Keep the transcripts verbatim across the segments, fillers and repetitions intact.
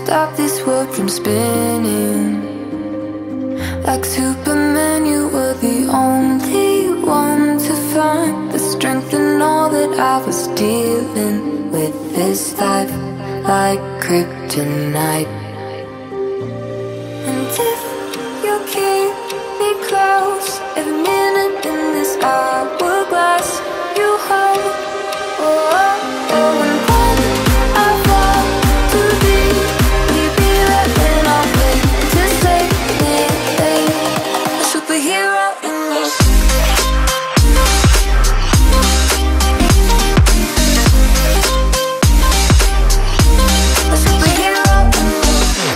stop this world from spinning. Like Superman, you were the only one to find the strength in all that I was dealing with this life, like kryptonite. And if you keep me close, every minute in this hourglass you hold. Oh, oh, oh, and when I fall too deep, will you be there when I wait to save me? A superhero in me. A superhero in me.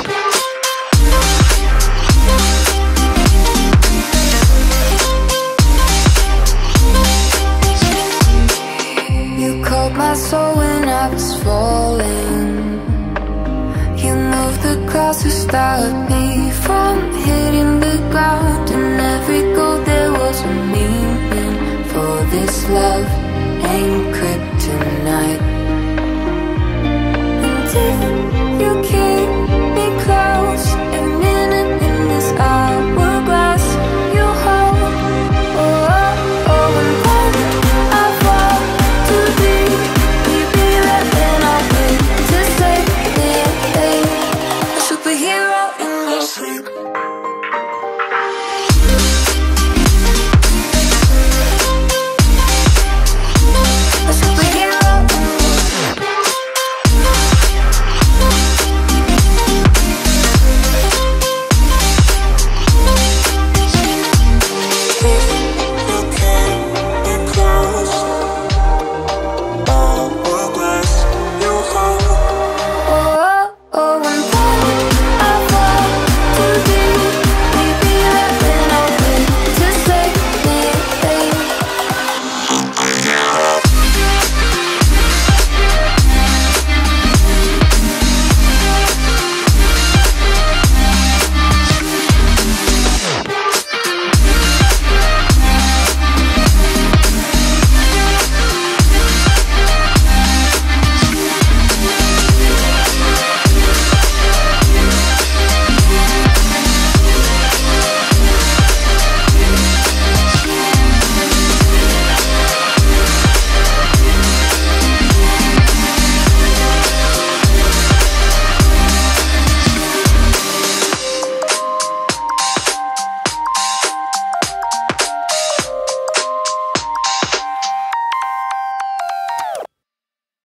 You called my soul when I was falling. You moved the clouds to stop me from hitting the ground. In every goal there was a meaning for this love.